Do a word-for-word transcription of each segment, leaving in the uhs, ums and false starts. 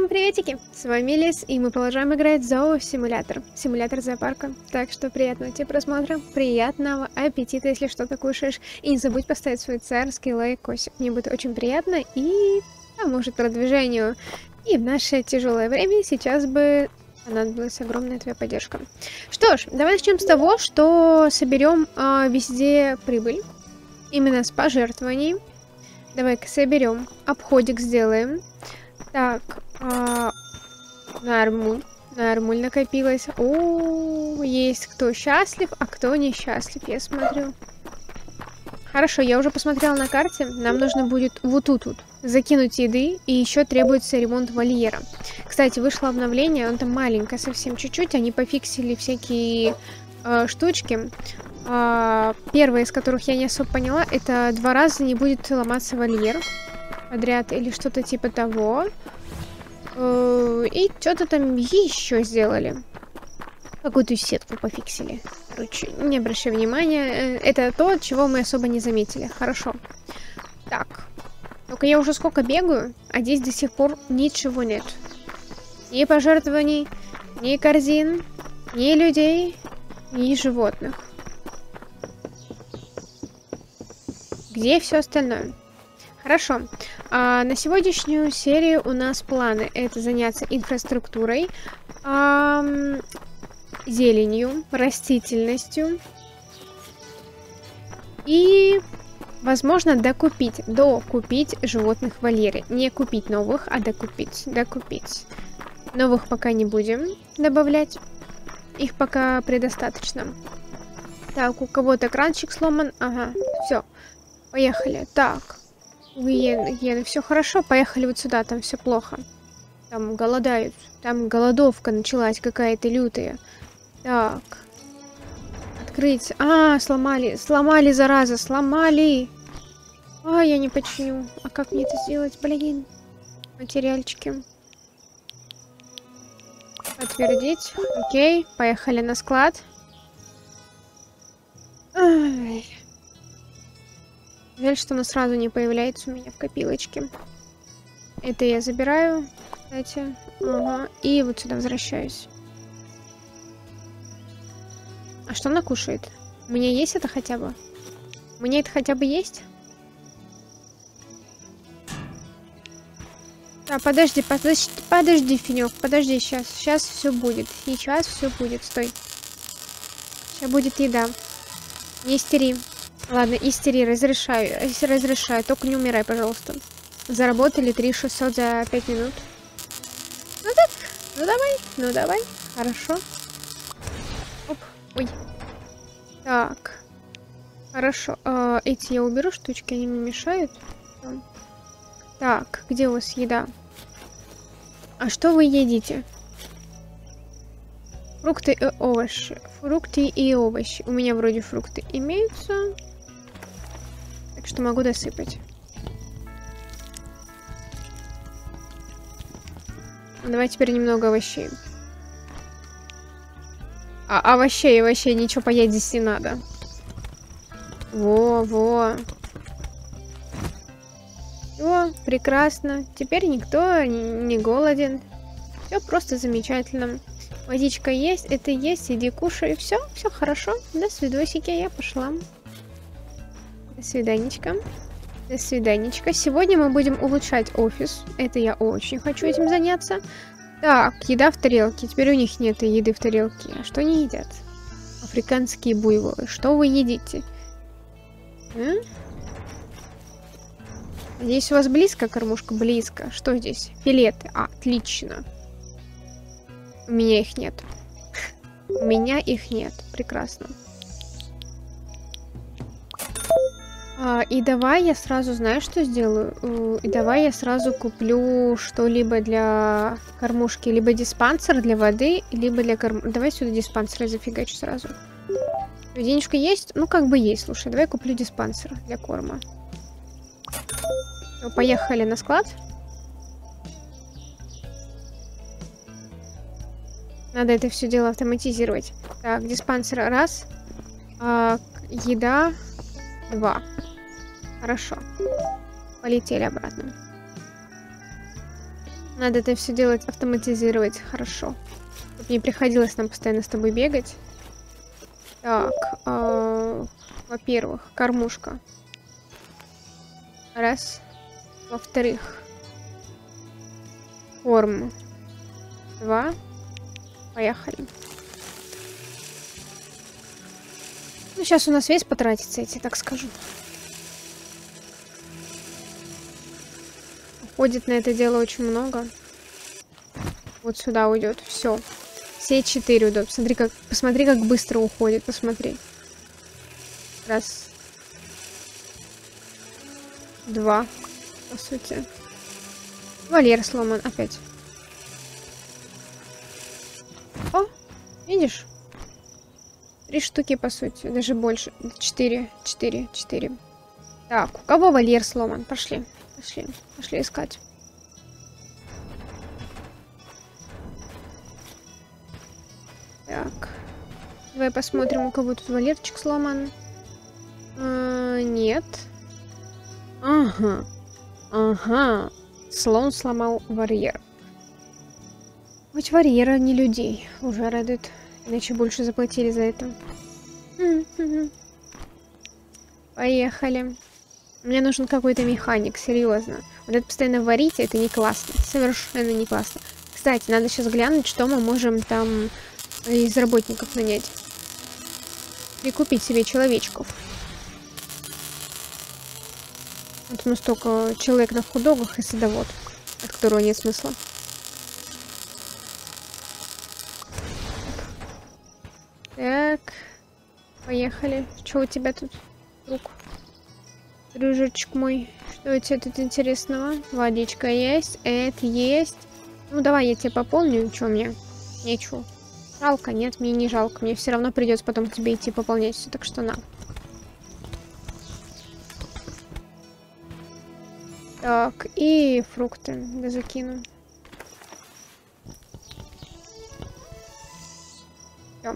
приветики! С вами Лис, и мы продолжаем играть в зоосимулятор. Симулятор зоопарка. Так что приятного тебе просмотра, приятного аппетита, если что-то кушаешь. И не забудь поставить свой царский лайк, Косик. Мне будет очень приятно и поможет продвижению. И в наше тяжелое время сейчас бы понадобилась огромная твоя поддержка. Что ж, давай начнем с того, что соберем э, везде прибыль. Именно с пожертвований. Давай-ка соберем, обходик сделаем. Так, а, нормуль, нормуль накопилось. О, есть кто счастлив, а кто несчастлив, я смотрю. Хорошо, я уже посмотрела на карте. Нам нужно будет вот тут вот закинуть еды, и еще требуется ремонт вольера. Кстати, вышло обновление, он там маленькое, совсем чуть-чуть. Они пофиксили всякие э, штучки. Uh, первое из которых я не особо поняла, это два раза не будет ломаться вольер подряд или что-то типа того. Uh, и что-то там еще сделали. Какую-то сетку пофиксили. Короче, не обращай внимания. Это то, чего мы особо не заметили. Хорошо. Так. Только я уже сколько бегаю, а здесь до сих пор ничего нет. Ни пожертвований, ни корзин, ни людей, ни животных. Где все остальное? Хорошо. А, на сегодняшнюю серию у нас планы. Это заняться инфраструктурой, а, зеленью, растительностью. И, возможно, докупить. Докупить животных в вольере. Не купить новых, а докупить. Докупить. Новых пока не будем добавлять. Их пока предостаточно. Так, у кого-то кранчик сломан. Ага, все. Поехали. Так. Гиены, гиены, все хорошо. Поехали вот сюда, там все плохо. Там голодают. Там голодовка началась какая-то лютая. Так. Открыть. А, сломали. Сломали, зараза. Сломали. А, я не починю. А как мне это сделать? Блин. Материальчики. Подтвердить. Окей. Поехали на склад. Ай. Жаль, что оно сразу не появляется у меня в копилочке. Это я забираю, кстати. Ага. И вот сюда возвращаюсь. А что она кушает? У меня есть это хотя бы? У меня это хотя бы есть? А, подожди, подожди, подожди, Финёк, подожди, сейчас. Сейчас все будет. Сейчас все будет. Стой. Сейчас будет еда. Не истери. Ладно, истери, разрешаю, разрешаю, только не умирай, пожалуйста. Заработали три тысячи шестьсот за пять минут. Ну так, ну давай, ну давай, хорошо. Оп, ой. Так, хорошо, а, эти я уберу штучки, они мне мешают. Так, где у вас еда? А что вы едите? Фрукты и овощи. Фрукты и овощи. У меня вроде фрукты имеются. Так что могу досыпать. Давай теперь немного овощей. А овощей, овощей, ничего поесть здесь не надо. Во, во. Все, прекрасно. Теперь никто не голоден. Все просто замечательно. Водичка есть, это есть, иди кушай. Все, все хорошо. До свидосики, я пошла. До свиданечка. До свиданечка. Сегодня мы будем улучшать офис. Это я очень хочу этим заняться. Так, еда в тарелке. Теперь у них нет еды в тарелке. А что они едят? Африканские буйволы. Что вы едите? А? Здесь у вас близко кормушка? Близко. Что здесь? Филеты. А, отлично. У меня их нет. У меня их нет. Прекрасно. А, и давай я сразу, знаешь, что сделаю? И давай я сразу куплю что-либо для кормушки. Либо диспансер для воды, либо для кормушки. Давай сюда диспансер зафигачу сразу. Денежка есть? Ну, как бы есть. Слушай, давай куплю диспансер для корма. Поехали на склад. Надо это все дело автоматизировать. Так, диспансер раз. А, еда два. Хорошо. Полетели обратно. Надо это все делать, автоматизировать хорошо. Чтобы не приходилось нам постоянно с тобой бегать. Так, э, во-первых, кормушка. Раз. Во-вторых, корм. Два. Поехали. Ну, сейчас у нас весь потратится, я тебе так скажу. Уходит на это дело очень много. Вот сюда уйдет. Все. Все четыре уйдут. Посмотри, как, посмотри, как быстро уходит. Посмотри. Раз. Два. По сути. Вольер сломан опять. О, видишь? Три штуки, по сути. Даже больше. Четыре. Четыре. Четыре. Так, у кого вольер сломан? Пошли. Пошли. Пошли искать. Так. Давай посмотрим, у кого тут вольерчик сломан. А, нет. Ага. Ага. Слон сломал вольер. Хоть вольера не людей. Уже радует. Иначе больше заплатили за это. Поехали. Мне нужен какой-то механик, серьезно. Вот это постоянно варить, это не классно. Совершенно не классно. Кстати, надо сейчас глянуть, что мы можем там из работников нанять. Прикупить себе человечков. Вот у нас только человек на худогах и садовод, от которого нет смысла. Так, поехали. Что у тебя тут, друг? Дружочек мой, что у тебя тут интересного? Водичка есть, это есть. Ну, давай я тебе пополню, что мне? Нечего. Жалко, нет, мне не жалко. Мне все равно придется потом к тебе идти пополнять все, так что на. Так, и фрукты, да закину. Всё.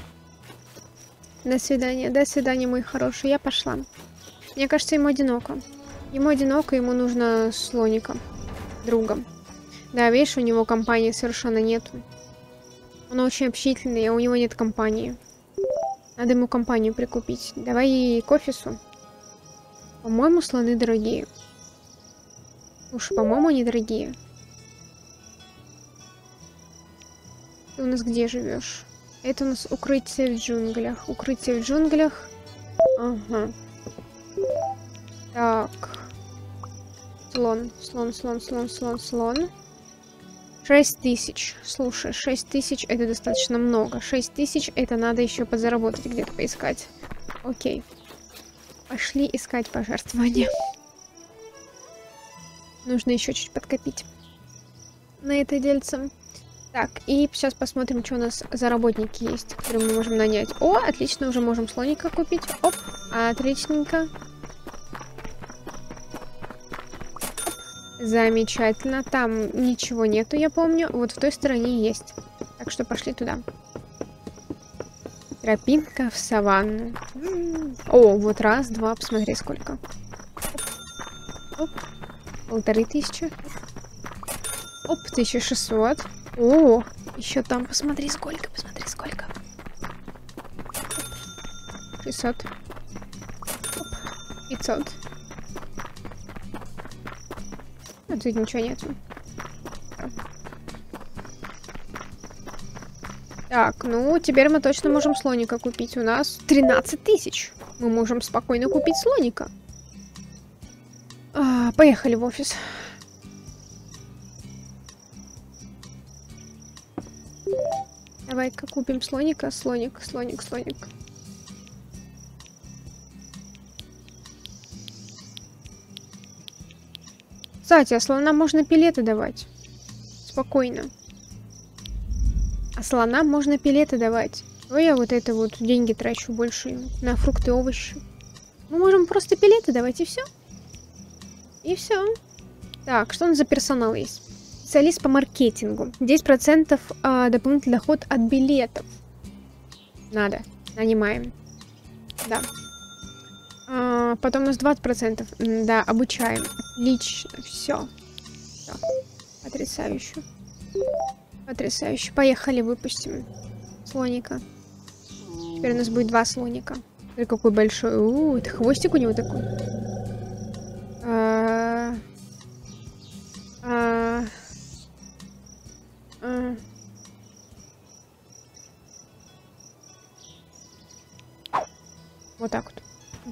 До свидания, до свидания, мой хороший, я пошла. Мне кажется, ему одиноко. Ему одиноко, ему нужно слоника. Другом. Да, видишь, у него компании совершенно нету. Он очень общительный, а у него нет компании. Надо ему компанию прикупить. Давай к офису. По-моему, слоны дорогие. Уж, по-моему, они дорогие. Ты у нас где живешь? Это у нас укрытие в джунглях. Укрытие в джунглях. Ага. Так. Слон, слон, слон, слон, слон, слон. Шесть тысяч. Слушай, шесть тысяч это достаточно много. Шесть тысяч это надо еще подзаработать, где-то поискать. Окей. Пошли искать пожертвования. Нужно еще чуть подкопить на это дельце. Так, и сейчас посмотрим, что у нас за работники есть, которые мы можем нанять. О, отлично, уже можем слоника купить. Оп, отличненько. Замечательно. Там ничего нету, я помню. Вот в той стороне есть. Так что пошли туда. Тропинка в саванну. О, вот раз, два, посмотри, сколько. Оп. Полторы тысячи. Оп, тысяча шестьсот. О, еще там, посмотри, сколько, посмотри, сколько. шестьсот. Оп, пятьсот. А тут ничего нету. Так, ну, теперь мы точно можем слоника купить. У нас тринадцать тысяч. Мы можем спокойно купить слоника. А, поехали в офис. Давай-ка купим слоника. Слоник, слоник, слоник. Кстати, а слонам можно пилеты давать. Спокойно. А слонам можно пилеты давать. Но я вот это вот деньги трачу больше на фрукты и овощи. Мы можем просто пилеты давать, и все. И все. Так, что у нас за персонал есть? Специалист по маркетингу. десять процентов а, дополнительный доход от билетов. Надо. Нанимаем. Да. А, потом у нас двадцать процентов. Да, обучаем. Отлично. Все. Потрясающе. Потрясающе. Поехали, выпустим слоника. Теперь у нас будет два слоника. Смотри, какой большой. У, это хвостик у него такой. А... А... А... Вот так вот.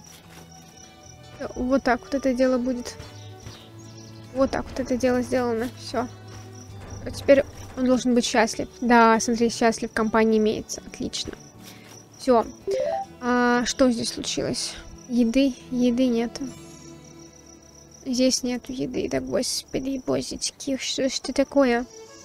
Вот так вот это дело будет. Вот так вот это дело сделано. Все. А теперь он должен быть счастлив. Да, смотри, счастлив. Компания имеется. Отлично. Все. А что здесь случилось? Еды? Еды нету. Здесь нету еды. Да господи, бозички. Что ж это такое?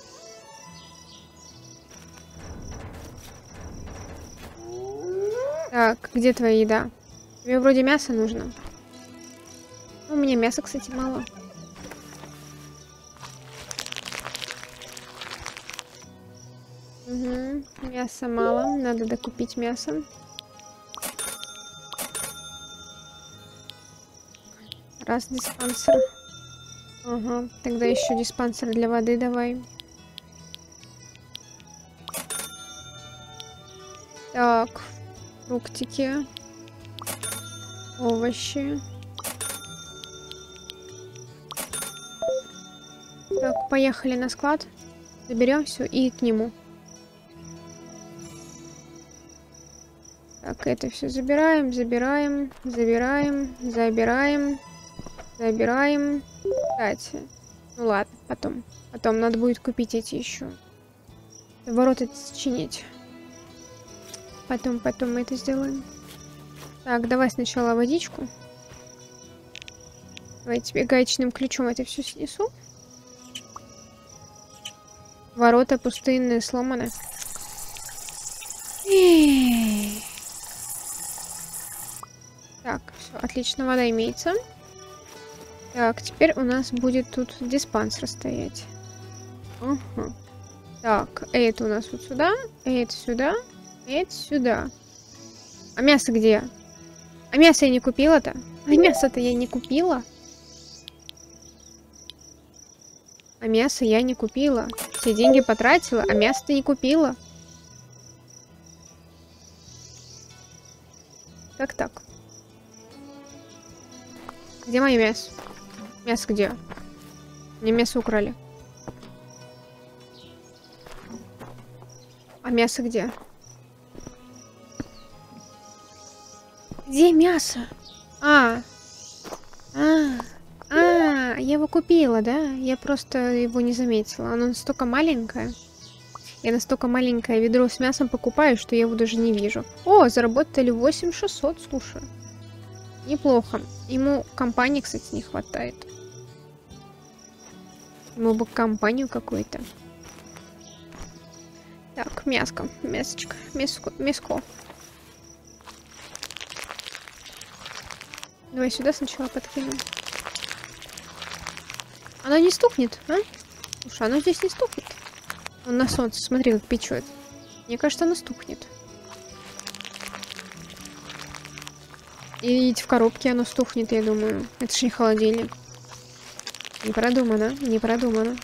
Так, где твоя еда? Тебе вроде мясо нужно. У меня мяса, кстати, мало. Угу. Мяса мало. Надо докупить мясо. Раз диспансер. Ага. Тогда еще диспансер для воды давай. Так. Фруктики. Овощи. Так, поехали на склад. Заберем все и к нему. Так, это все забираем, забираем, забираем, забираем, забираем. Кстати, ну ладно, потом. Потом надо будет купить эти еще. Ворота чинить. Потом, потом мы это сделаем. Так, давай сначала водичку. Давай тебе гаечным ключом это все снесу. Ворота пустынные, сломаны. Так, все, отлично, вода имеется. Так, теперь у нас будет тут диспансер стоять. Ага. Так, это у нас вот сюда, это сюда, это сюда. А мясо где? А мясо я не купила-то? А мясо-то я не купила. А мясо я не купила. Все деньги потратила, а мясо-то не купила. Как так? Где мое мясо? Мясо где? Мне мясо украли. А мясо где? Где мясо? А. А. А, я его купила, да? Я просто его не заметила. Оно настолько маленькое. Я настолько маленькое ведро с мясом покупаю, что я его даже не вижу. О, заработали восемь тысяч шестьсот, слушай. Неплохо. Ему компании, кстати, не хватает. Ему бы компанию какую-то. Так, мяско, мясочка, мяско, мяско. Давай сюда сначала подкинем. Оно не стукнет, а? Слушай, оно здесь не стукнет. Он на солнце, смотри, как печет. Мне кажется, оно стукнет. И в коробке оно стухнет, я думаю. Это ж не холодильник. Не продумано, не продумано.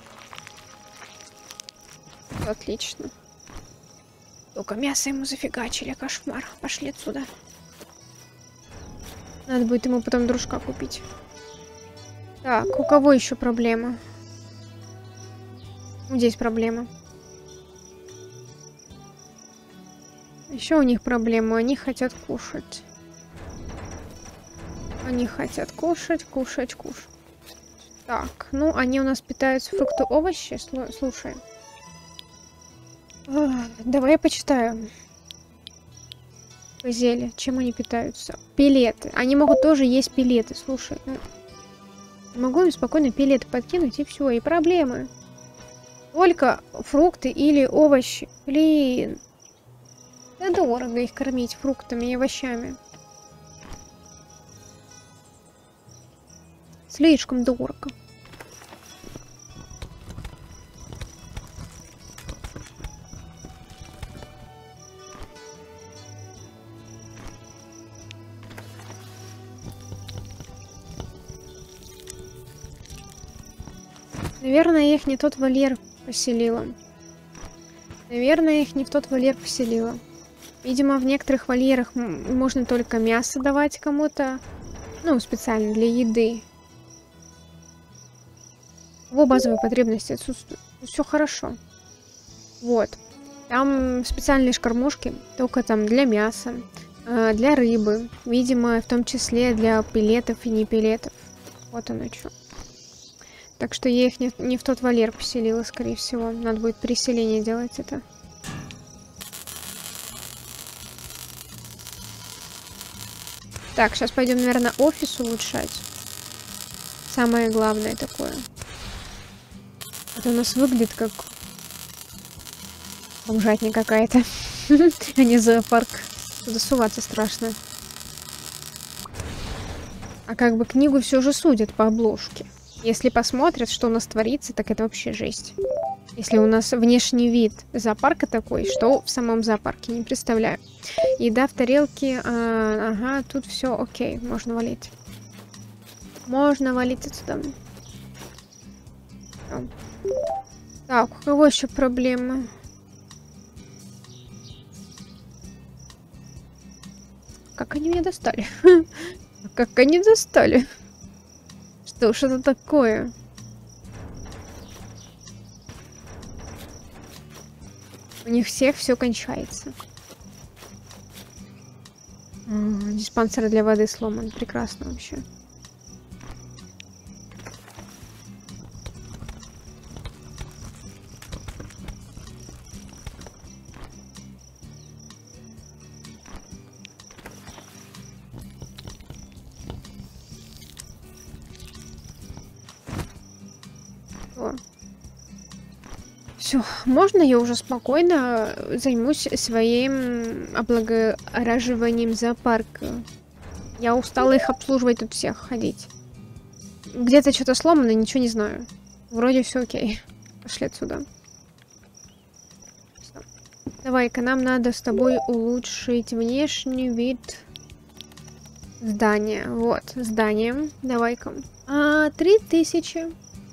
Отлично. Только мясо ему зафигачили, кошмар. Пошли отсюда. Надо будет ему потом дружка купить. Так, у кого еще проблема? Здесь проблема. Еще у них проблема. Они хотят кушать. Они хотят кушать, кушать, кушать. Так, ну они у нас питаются фрукты, овощи. Слушай. А, давай я почитаю. Зелье. Чем они питаются? Пилеты. Они могут тоже есть пилеты. Слушай. Ну, могу им спокойно пилеты подкинуть, и все, и проблемы. Только фрукты или овощи. Блин. Да дорого их кормить фруктами и овощами. Слишком дорого. Наверное, я их не тот вольер поселила. Наверное, я их не в тот вольер поселила. Видимо, в некоторых вольерах можно только мясо давать кому-то. Ну, специально для еды. Его базовые потребности отсутствуют. Все хорошо. Вот. Там специальные шкормушки, только там для мяса, для рыбы. Видимо, в том числе для пилетов и не пилетов. Вот оно что. Так что я их не, не в тот вольер поселила, скорее всего. Надо будет переселение делать это. Так, сейчас пойдем, наверное, офис улучшать. Самое главное такое. Это у нас выглядит как бомжатня какая-то. А не зоопарк. Туда суваться страшно. А как бы книгу все же судят по обложке. Если посмотрят, что у нас творится, так это вообще жесть. Если у нас внешний вид зоопарка такой, что в самом зоопарке, не представляю. Еда в тарелке. А, ага, тут все окей, можно валить. Можно валить отсюда. Так, у кого еще проблемы? Как они меня достали? Как они достали? Что ж это такое? У них всех все кончается. М-м, диспансер для воды сломан. Прекрасно вообще. Все, можно я уже спокойно займусь своим облагораживанием зоопарка? Я устала их обслуживать, тут всех ходить. Где-то что-то сломано, ничего не знаю. Вроде все окей. Пошли отсюда. Давай-ка, нам надо с тобой улучшить внешний вид здания. Вот, здание. Давай-ка. А, три тысячи.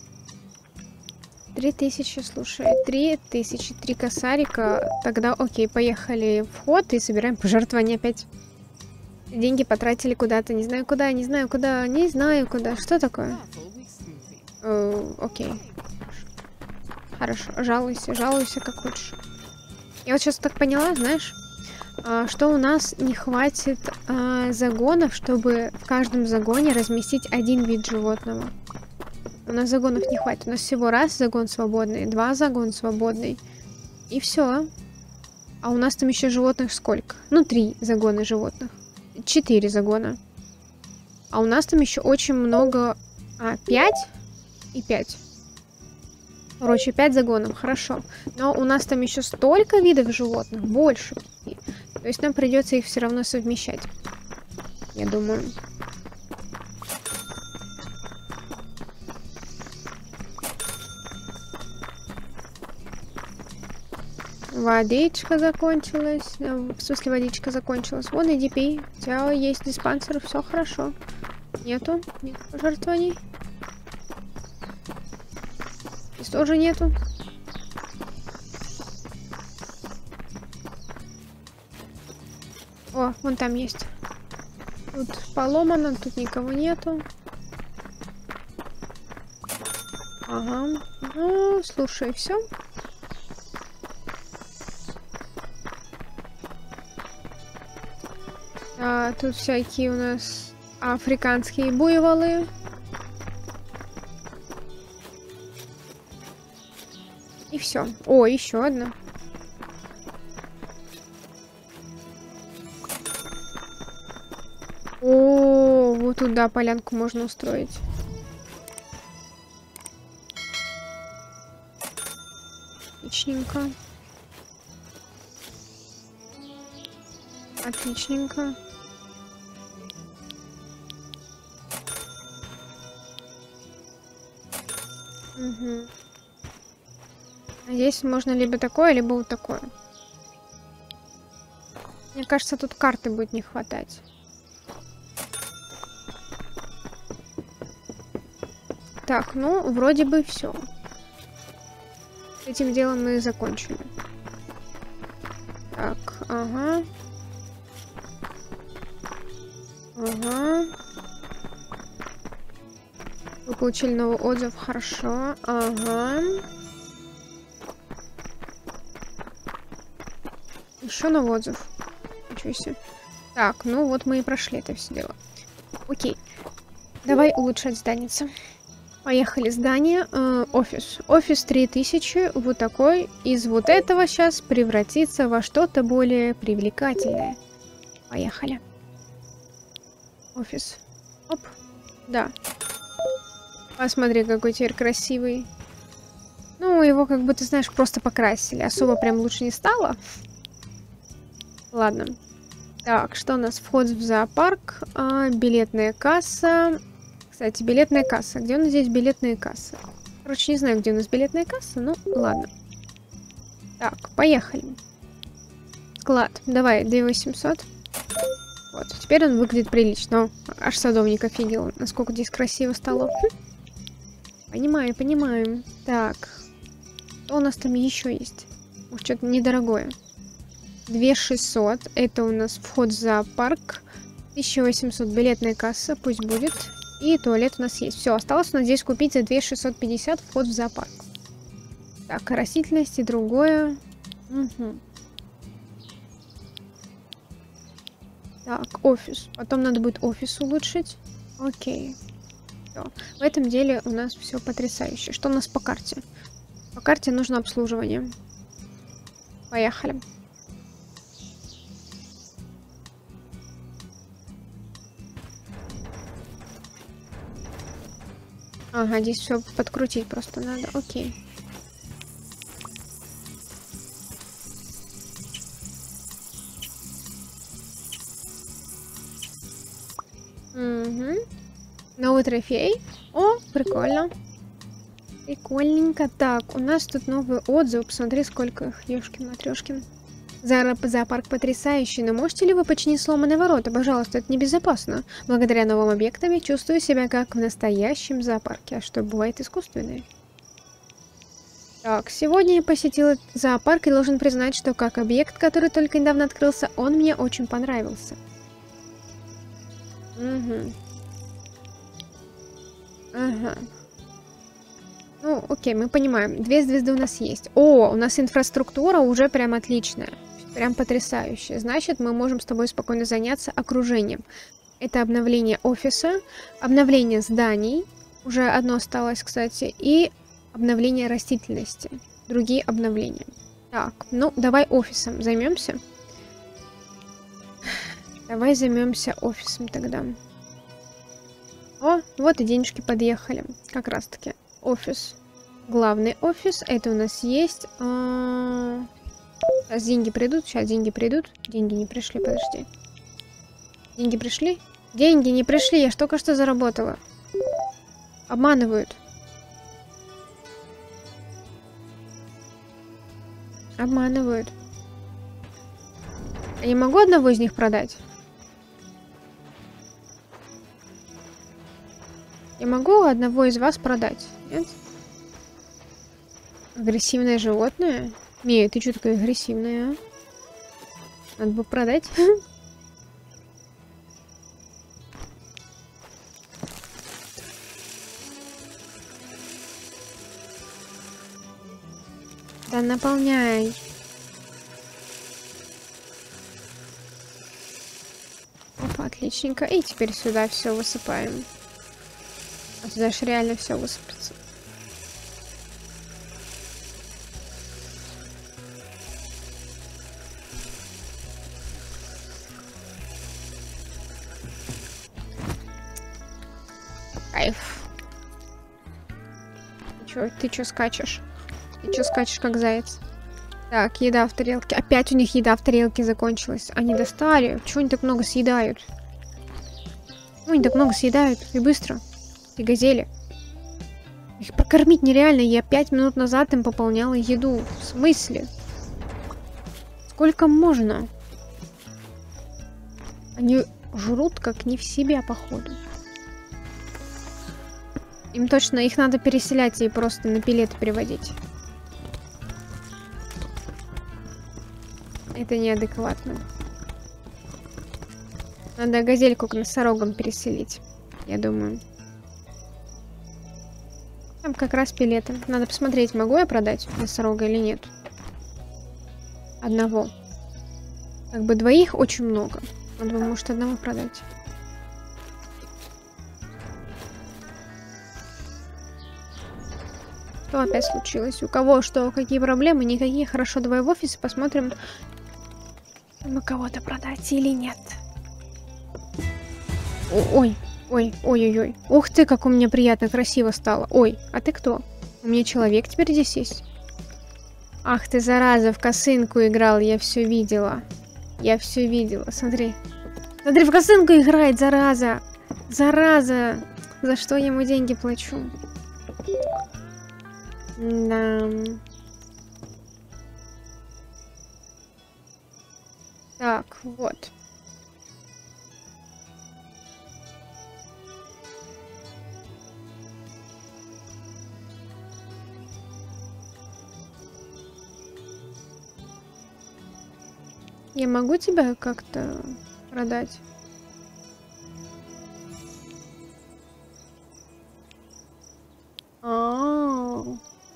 Три тысячи, слушай, три тысячи, три косарика. Тогда окей, поехали в ход и собираем пожертвования опять. Деньги потратили куда-то, не знаю куда, не знаю куда, не знаю куда. Что такое? Э, окей. Хорошо, жалуйся, жалуйся как хочешь. Я вот сейчас так поняла, знаешь, что у нас не хватит а, загонов, чтобы в каждом загоне разместить один вид животного. У нас загонов не хватит. У нас всего раз загон свободный, два загон свободный. И все. А у нас там еще животных сколько? Ну, три загона животных. Четыре загона. А у нас там еще очень много... А, пять и пять. Короче, пять загонов, хорошо. Но у нас там еще столько видов животных, больше. То есть нам придется их все равно совмещать. Я думаю. Водичка закончилась. В смысле, водичка закончилась. Вон, иди пей. У тебя есть диспансер, все хорошо. Нету? Нет пожертвований? Здесь тоже нету. О, вон там есть. Тут поломано, тут никого нету. Ага. Ну, слушай, все. А, тут всякие у нас африканские буйволы. И все. О, еще одна. О, вот туда полянку можно устроить. Отличненько. Отличненько. Угу. Здесь можно либо такое, либо вот такое. Мне кажется, тут карты будет не хватать. Так, ну, вроде бы все. Этим делом мы закончили. Так, ага. Ага. Вы получили новый отзыв, хорошо. Ага. Еще новый отзыв. Ничего себе. Так, ну вот мы и прошли это все дело. Окей. Давай улучшать здание. Поехали. Здание. Э, офис. Офис три тысячи. Вот такой. Из вот этого сейчас превратится во что-то более привлекательное. Поехали. Офис. Оп. Да. Посмотри, какой теперь красивый. Ну, его, как бы, ты знаешь, просто покрасили. Особо прям лучше не стало. Ладно. Так, что у нас? Вход в зоопарк. А, билетная касса. Кстати, билетная касса. Где у нас здесь билетная касса? Короче, не знаю, где у нас билетная касса, но ладно. Так, поехали. Склад. Давай, две тысячи восемьсот. Вот, теперь он выглядит прилично. О, аж садовник офигел, насколько здесь красиво стало. Хм. Понимаю, понимаю. Так. Что у нас там еще есть? Может, что-то недорогое. две тысячи шестьсот. Это у нас вход в зоопарк. тысяча восемьсот билетная касса. Пусть будет. И туалет у нас есть. Все, осталось у нас здесь купить за две тысячи шестьсот пятьдесят вход в зоопарк. Так, растительность и другое. Угу. Так, офис. Потом надо будет офис улучшить. Окей. Всё. В этом деле у нас все потрясающе. Что у нас по карте? По карте нужно обслуживание. Поехали. Ага, здесь все подкрутить просто надо. Окей. Угу. Новый трофей. О, прикольно. Прикольненько. Так, у нас тут новый отзыв. Посмотри, сколько их. Ёшкин-матрёшкин. Зоопарк потрясающий, но можете ли вы починить сломанные ворота? Пожалуйста, это небезопасно. Благодаря новым объектам я чувствую себя как в настоящем зоопарке. А что, бывает искусственное? Так, сегодня я посетила зоопарк и должен признать, что как объект, который только недавно открылся, он мне очень понравился. Угу. Ага. Ну, окей, мы понимаем. Две звезды у нас есть. О, у нас инфраструктура уже прям отличная. Прям потрясающая. Значит, мы можем с тобой спокойно заняться окружением. Это обновление офиса, обновление зданий. Уже одно осталось, кстати. И обновление растительности. Другие обновления. Так, ну, давай офисом займемся. Давай займемся офисом тогда. О, вот и денежки подъехали. Как раз таки. Офис. Главный офис. Это у нас есть. А... Сейчас деньги придут. Сейчас деньги придут. Деньги не пришли, подожди. Деньги пришли? Деньги не пришли. Я ж только что заработала. Обманывают. Обманывают. Я не могу одного из них продать? Я могу одного из вас продать? Нет? Агрессивное животное? Мия, ты что такая агрессивная, а? Надо бы продать. Да наполняй. Опа, отличненько. И теперь сюда все высыпаем. А сюда же реально все высыпется. Кайф. Ты чё, ты чё скачешь? Ты чё скачешь, как заяц? Так, еда в тарелке. Опять у них еда в тарелке закончилась. Они достали. Чего они так много съедают? Ну, они так много съедают. И быстро. И газели. Их прокормить нереально. Я пять минут назад им пополняла еду. В смысле? Сколько можно? Они жрут как не в себя, походу. Им точно, их надо переселять и просто на пилеты переводить. Это неадекватно. Надо газельку к носорогам переселить, я думаю. Там как раз пилеты. Надо посмотреть, могу я продать носорога или нет. Одного. Как бы двоих очень много. Надо, может, одного продать. Что опять случилось? У кого что, какие проблемы? Никакие. Хорошо, давай в офис и посмотрим, мы кого-то продать или нет. О ой, ой, ой-ой-ой. Ух ты, как у меня приятно, красиво стало. Ой, а ты кто? У меня человек теперь здесь есть. Ах ты, зараза, в косынку играл, я все видела. Я все видела, смотри. Смотри, в косынку играет, зараза. Зараза. За что я ему деньги плачу? Да. Так, вот. Я могу тебя как-то продать? А-а-а.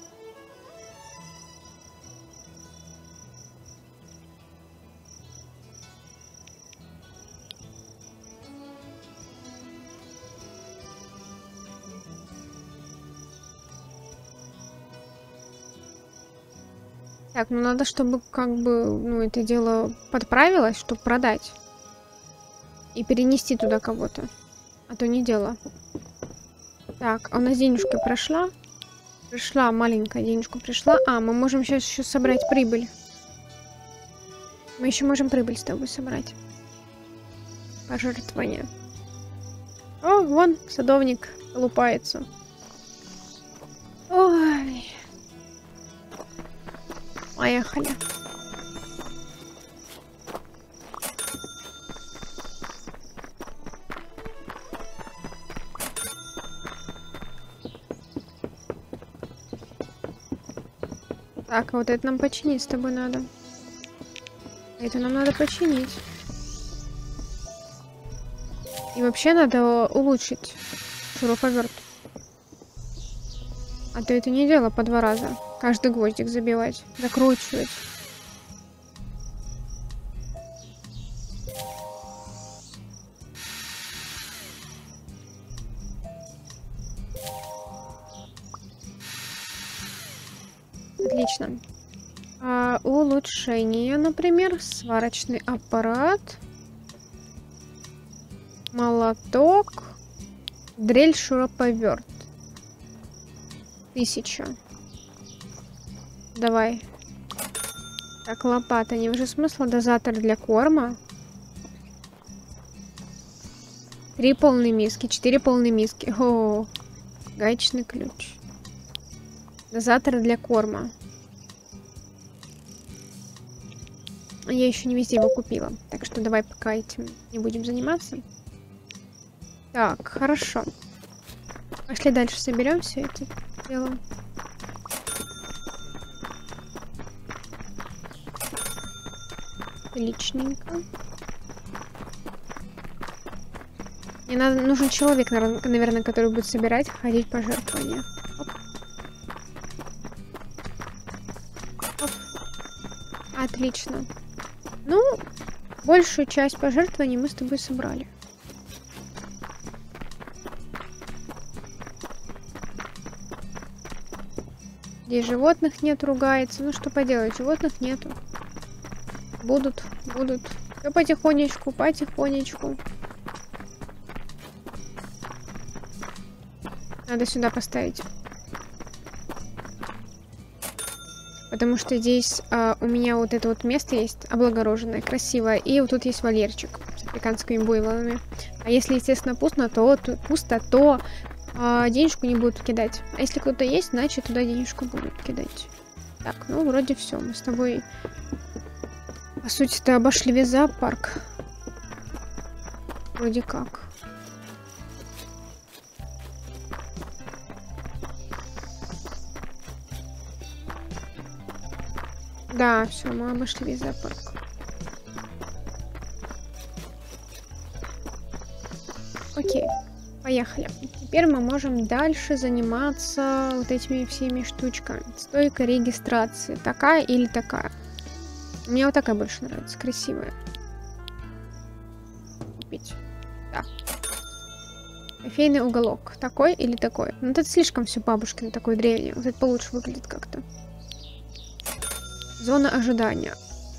Так, ну надо, чтобы как бы, ну, это дело подправилось, чтобы продать. И перенести туда кого-то. А то не дело. Так, а у нас денежка прошла. Пришла, маленькая денежка пришла. А, мы можем сейчас еще собрать прибыль. Мы еще можем прибыль с тобой собрать. Пожертвование. О, вон, садовник лупается. Ой. Поехали. Так, а вот это нам починить с тобой надо. Это нам надо починить. И вообще надо улучшить шуруповерт. А то это не дело по два раза. Каждый гвоздик забивать, закручивать. Отлично. А, улучшение, например, сварочный аппарат, молоток, дрель, шуруповерт. Тысяча. Давай. Так, лопата. Не вижу смысла. Дозатор для корма. Три полные миски. Четыре полные миски. О, гаечный ключ. Дозатор для корма. Я еще не везде его купила. Так что давай пока этим не будем заниматься. Так, хорошо. Пошли дальше соберем все это дело. Отличненько. Мне надо, нужен человек, наверное, который будет собирать, ходить пожертвования. Оп. Оп. Отлично. Ну, большую часть пожертвований мы с тобой собрали. Здесь животных нет, ругается. Ну что поделать, животных нету. Будут, будут. Все потихонечку, потихонечку. Надо сюда поставить. Потому что здесь а, у меня вот это вот место есть облагороженное, красивое. И вот тут есть вольерчик с африканскими буйволами. А если, естественно, пусто, то, то, пусто, то а, денежку не будут кидать. А если кто-то есть, значит туда денежку будут кидать. Так, ну вроде все. Мы с тобой, по сути-то, обошли весь зоопарк. Вроде как. Да, все, мы обошли весь зоопарк. Поехали. Теперь мы можем дальше заниматься вот этими всеми штучками. Стойка регистрации. Такая или такая? Мне вот такая больше нравится. Красивая. Купить. Да. Кофейный уголок. Такой или такой? Ну, это слишком все бабушкин, такой древний. Вот это получше выглядит как-то. Зона ожидания.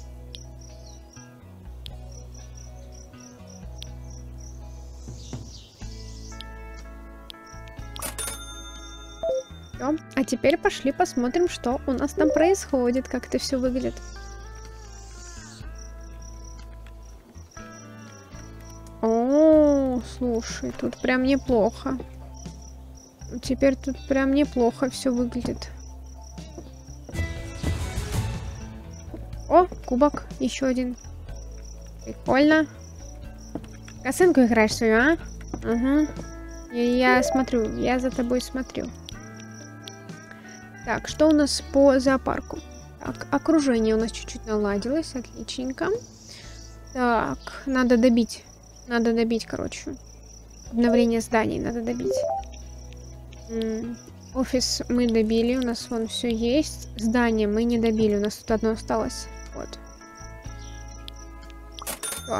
Всё. А теперь пошли посмотрим, что у нас там происходит, как это все выглядит. О, слушай, тут прям неплохо. Теперь тут прям неплохо все выглядит. О, кубок, еще один. Прикольно. Косынку играешь свою, а? Угу. Я, я смотрю, я за тобой смотрю. Так, что у нас по зоопарку? Так, окружение у нас чуть-чуть наладилось, отличненько. Так, надо добить. Надо добить, короче. Обновление зданий надо добить. М-м, офис мы добили, у нас вон все есть. Здание мы не добили, у нас тут одно осталось. Вот. Все.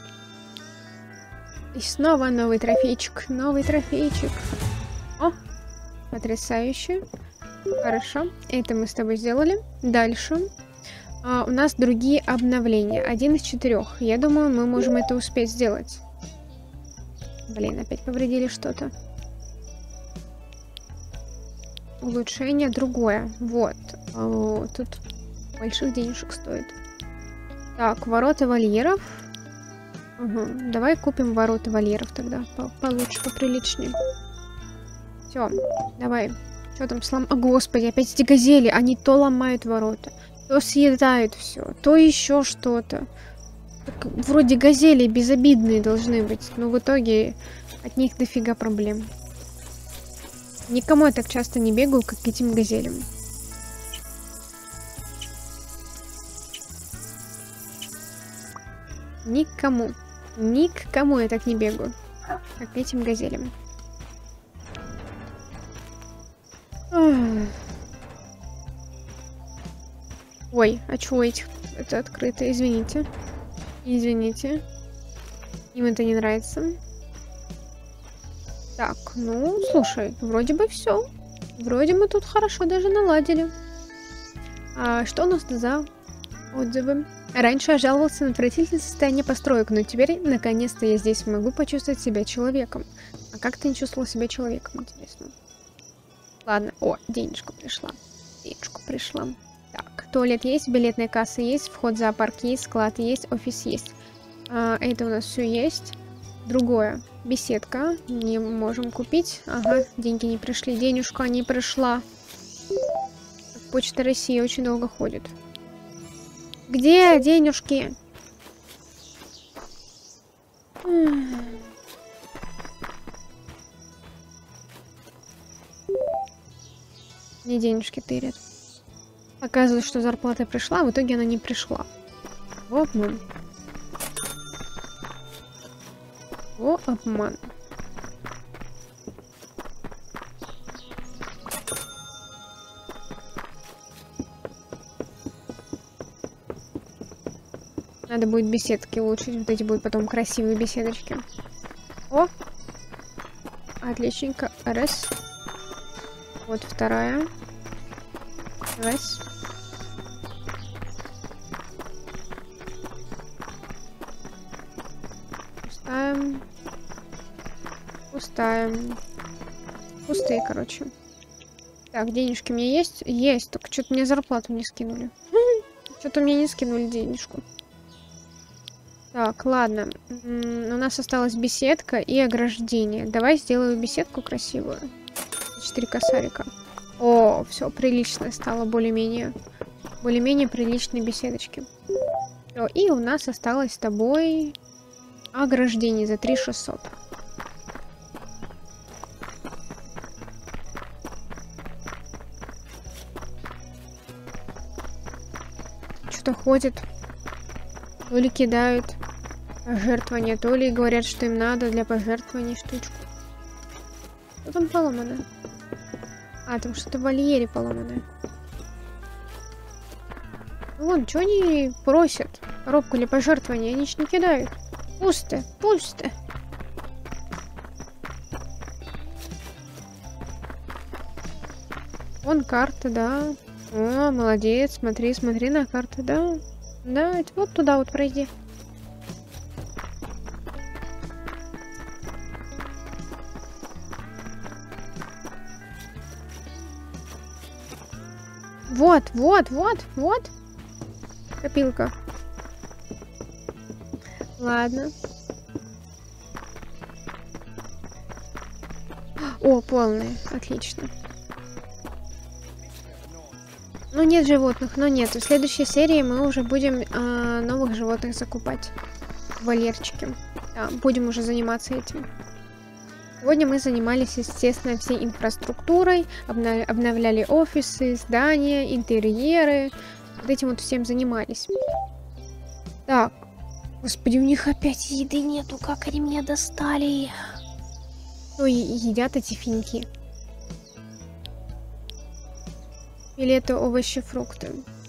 И снова новый трофейчик, новый трофейчик. О, потрясающе. Хорошо, это мы с тобой сделали. Дальше. А, у нас другие обновления. Один из четырех. Я думаю, мы можем это успеть сделать. Блин, опять повредили что-то. Улучшение другое. Вот. О, тут больших денежек стоит. Так, ворота вольеров. Угу. Давай купим ворота вольеров тогда. По получше, поприличнее. Все, давай. Что там слом... О, господи, опять эти газели. Они то ломают ворота, то съедают все, то еще что-то. Вроде газели безобидные должны быть, но в итоге от них дофига проблем. Никому я так часто не бегаю, как к этим газелям. Никому. Никому я так не бегаю, как к этим газелям. Ой, а чего этих это открыто? Извините. Извините. Им это не нравится. Так, ну, слушай, вроде бы все. Вроде мы тут хорошо даже наладили. А что у нас за отзывы? Раньше я жаловался на отвратительное состояние построек, но теперь, наконец-то, я здесь могу почувствовать себя человеком. А как ты не чувствовал себя человеком, интересно? Ладно. О, денежка пришла. Денежка пришла. Так, туалет есть, билетная касса есть, вход в зоопарк есть, склад есть, офис есть. А, это у нас все есть. Другое. Беседка. Не можем купить. Ага, деньги не пришли. Денежка не пришла. Почта России очень долго ходит. Где денежки? Мне денежки тырят. Оказывается, что зарплата пришла, а в итоге она не пришла. О, обман. О, обман. Надо будет беседки улучшить. Вот эти будут потом красивые беседочки. О! Отличненько. Раз. Вот вторая. Раз. Пустаем. Пустаем. Пустые, короче. Так, денежки у меня есть? Есть, только что-то мне зарплату не скинули. Что-то мне не скинули денежку. Так, ладно. У нас осталась беседка и ограждение. Давай сделаю беседку красивую. Четыре косарика. О, все, прилично стало, более-менее. Более-менее приличные беседочки. Всё, и у нас осталось с тобой ограждение за три шестьсот. Что-то ходит. То ли кидают пожертвования, то ли говорят, что им надо для пожертвований штучку. там поломано? А, там что-то в вольере поломано. Вон, что они просят? Коробку для пожертвования, они ж не кидают. Пусто, пусто. Вон карта, да. О, молодец, смотри, смотри на карту, да. Да, это вот туда вот пройди. Вот, вот, вот, вот. Копилка. Ладно. О, полная. Отлично. Ну, нет животных, но нет. В следующей серии мы уже будем э, новых животных закупать. Вольерчики. Да, будем уже заниматься этим. Сегодня мы занимались, естественно, всей инфраструктурой, обна обновляли офисы, здания, интерьеры. Вот этим вот всем занимались. Так. Господи, у них опять еды нету, как они меня достали. Ну и едят эти финики. Или это овощи, фрукты?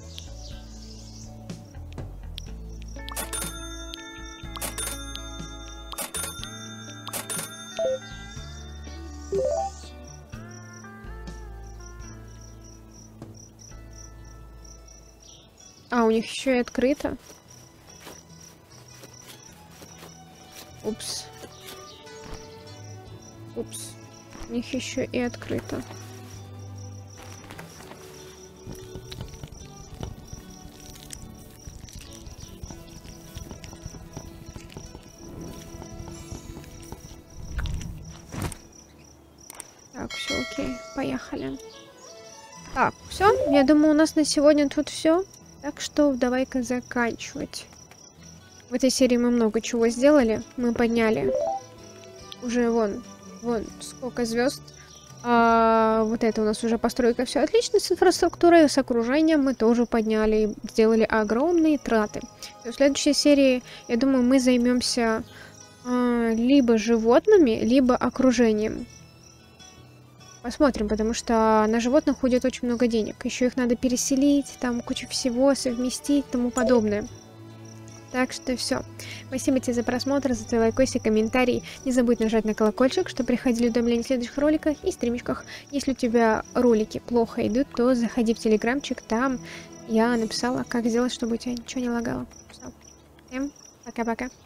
А, у них еще и открыто. Упс. Упс. У них еще и открыто. Так, все окей, поехали. Так, все. Я думаю, у нас на сегодня тут все. Так что давай-ка заканчивать. В этой серии мы много чего сделали. Мы подняли уже вон, вон сколько звезд. А вот это у нас уже постройка, все отлично с инфраструктурой, с окружением мы тоже подняли, сделали огромные траты. В следующей серии, я думаю, мы займемся а, либо животными, либо окружением. Посмотрим, потому что на животных уйдет очень много денег. Еще их надо переселить, там куча всего, совместить и тому подобное. Так что все. Спасибо тебе за просмотр, за твой лайкосик, комментарий. Не забудь нажать на колокольчик, чтобы приходили уведомления в следующих роликах и стримчиках. Если у тебя ролики плохо идут, то заходи в телеграмчик, там я написала, как сделать, чтобы у тебя ничего не лагало. Всё. Всем пока-пока.